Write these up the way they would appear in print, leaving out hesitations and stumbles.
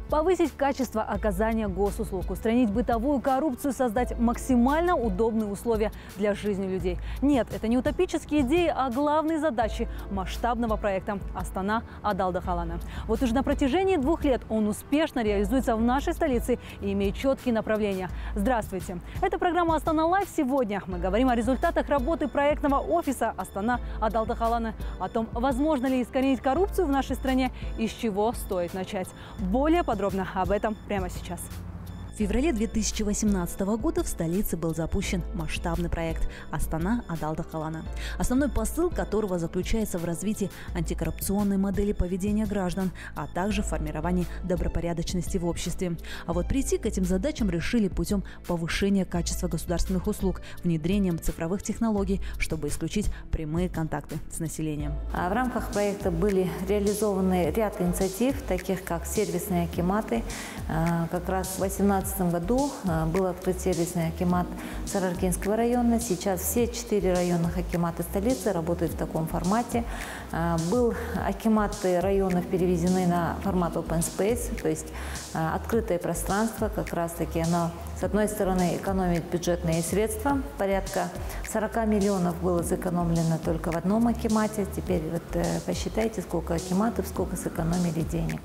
Повысить качество оказания госуслуг, устранить бытовую коррупцию, создать максимально удобные условия для жизни людей. Нет, это не утопические идеи, а главные задачи масштабного проекта «Астана Адалдык Аланы». Вот уже на протяжении 2 лет он успешно реализуется в нашей столице и имеет четкие направления. Здравствуйте! Это программа «Астана Лайв». Сегодня мы говорим о результатах работы проектного офиса «Астана Адалдык Аланы», о том, возможно ли искоренить коррупцию в нашей стране и с чего стоит начать. Более подробно об этом прямо сейчас. В феврале 2018 года в столице был запущен масштабный проект «Астана Адалдык Аланы», основной посыл которого заключается в развитии антикоррупционной модели поведения граждан, а также формировании добропорядочности в обществе. А вот прийти к этим задачам решили путем повышения качества государственных услуг, внедрением цифровых технологий, чтобы исключить прямые контакты с населением. В рамках проекта были реализованы ряд инициатив, таких как сервисные акиматы. Как раз в 2018 году был открыт сервисный акимат Сараркинского района. Сейчас все 4 районных акимата столицы работают в таком формате. Был акиматы районов переведены на формат Open Space, то есть открытое пространство. Как раз таки оно, с одной стороны, экономит бюджетные средства. Порядка 40 миллионов было сэкономлено только в одном акимате. Теперь вот посчитайте, сколько акиматов, сколько сэкономили денег.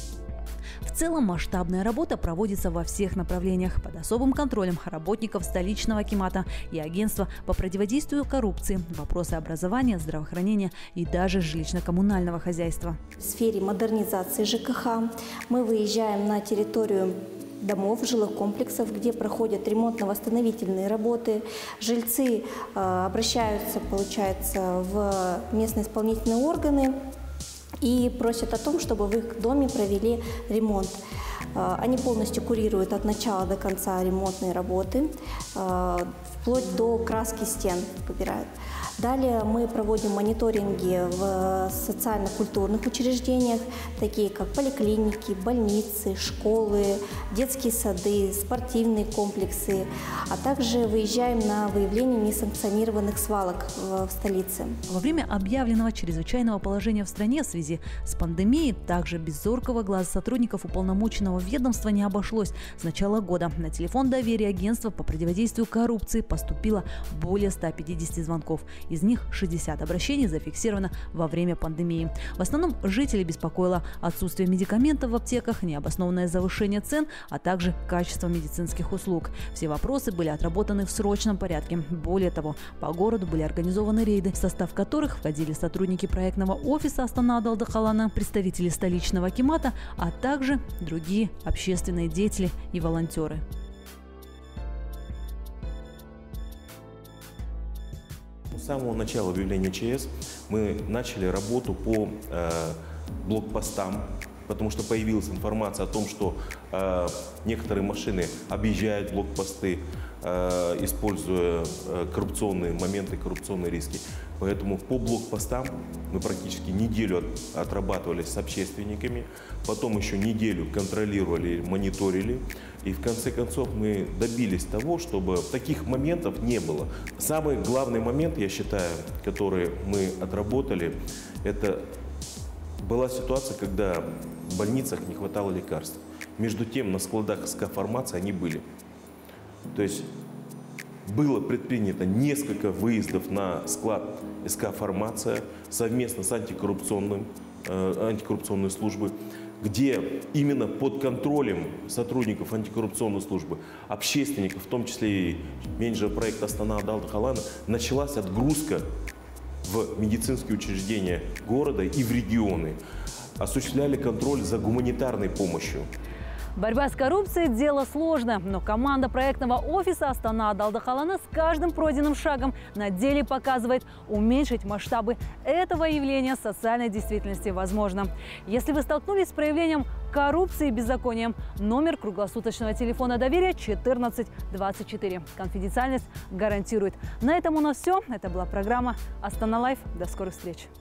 В целом масштабная работа проводится во всех направлениях под особым контролем работников столичного акимата и агентства по противодействию коррупции, вопросы образования, здравоохранения и даже жилищно-коммунального хозяйства. В сфере модернизации ЖКХ мы выезжаем на территорию домов, жилых комплексов, где проходят ремонтно-восстановительные работы. Жильцы обращаются, получается, в местные исполнительные органы и просят о том, чтобы в их доме провели ремонт. Они полностью курируют от начала до конца ремонтные работы, вплоть до краски стен выбирают. Далее мы проводим мониторинги в социально-культурных учреждениях, такие как поликлиники, больницы, школы, детские сады, спортивные комплексы, а также выезжаем на выявление несанкционированных свалок в столице. Во время объявленного чрезвычайного положения в стране в связи с пандемией также без зоркого глаза сотрудников уполномоченного ведомства не обошлось. С начала года на телефон доверия агентства по противодействию коррупции поступило более 150 звонков. Из них 60 обращений зафиксировано во время пандемии. В основном жителей беспокоило отсутствие медикаментов в аптеках, необоснованное завышение цен, а также качество медицинских услуг. Все вопросы были отработаны в срочном порядке. Более того, по городу были организованы рейды, в состав которых входили сотрудники проектного офиса «Астана Адалдык Аланы», представители столичного акимата, а также другие общественные деятели и волонтеры. С самого начала объявления ЧС мы начали работу по блокпостам, потому что появилась информация о том, что некоторые машины объезжают блокпосты, используя коррупционные моменты, коррупционные риски. Поэтому по блокпостам мы практически неделю отрабатывали с общественниками, потом еще неделю контролировали, мониторили. И в конце концов мы добились того, чтобы таких моментов не было. Самый главный момент, я считаю, который мы отработали, это была ситуация, когда в больницах не хватало лекарств. Между тем на складах СК-фармации они были. То есть было предпринято несколько выездов на склад СК-фармация совместно с антикоррупционной службой, где именно под контролем сотрудников антикоррупционной службы, общественников, в том числе и менеджера проекта «Астана Адалдык Аланы», началась отгрузка в медицинские учреждения города и в регионы. Осуществляли контроль за гуманитарной помощью. Борьба с коррупцией – дело сложное, но команда проектного офиса «Астана Адалдык Аланы» с каждым пройденным шагом на деле показывает, уменьшить масштабы этого явления социальной действительности возможно. Если вы столкнулись с проявлением коррупции и беззаконием, номер круглосуточного телефона доверия 1424. Конфиденциальность гарантирует. На этом у нас все. Это была программа «Астана Лайв». До скорых встреч.